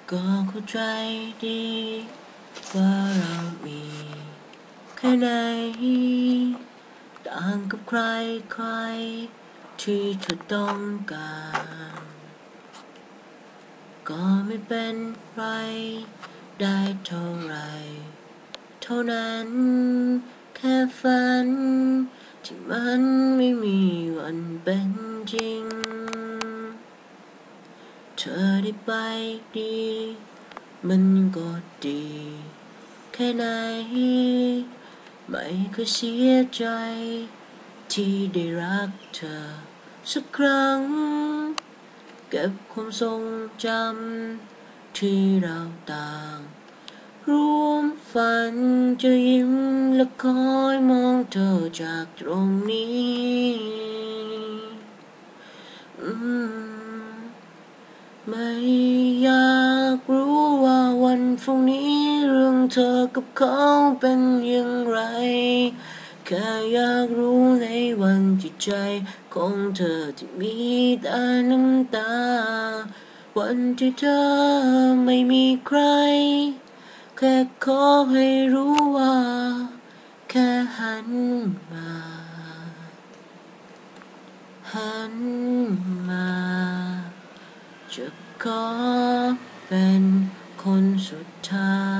ก็เข้าใจดีว่าเรามีแค่ไหนต่างกับใครที่เธอต้องการก็ไม่เป็นไรได้เท่าไรเท่านั้นแค่ฝันที่มันไม่มีวันเป็นจริงเธอได้ไปดีมันก็ดีแค่ไหนไม่เคยเสียใจที่ได้รักเธอสักครั้งเก็บความทรงจำที่เราต่างร่วมฝันจะยิ้มและคอยมองเธอจากตรงนี้ไม่อยากรู้ว่าวันพรุ่งนี้เรื่องเธอกับเขาเป็นอย่างไรแค่อยากรู้ในวันที่ใจของเธอที่มีแต่น้ำตาวันที่เธอไม่มีใครแค่ขอให้รู้ว่าแค่หันมาจะขอเป็นคนสุดท้าย